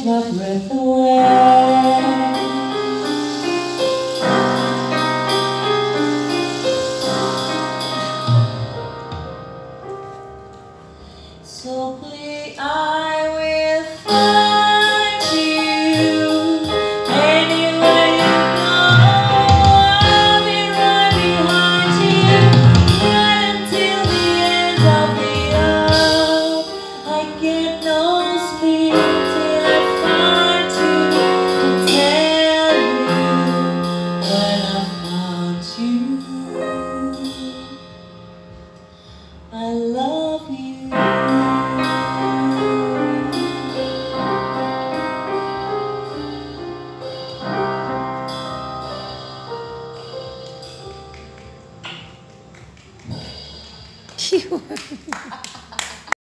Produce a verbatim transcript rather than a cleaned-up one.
my breath away. So please, I will find you anywhere you go. I'll be right behind you, right until the end of the earth. I get no sleep till I find you and tell you when I found you. I love you. Keyword.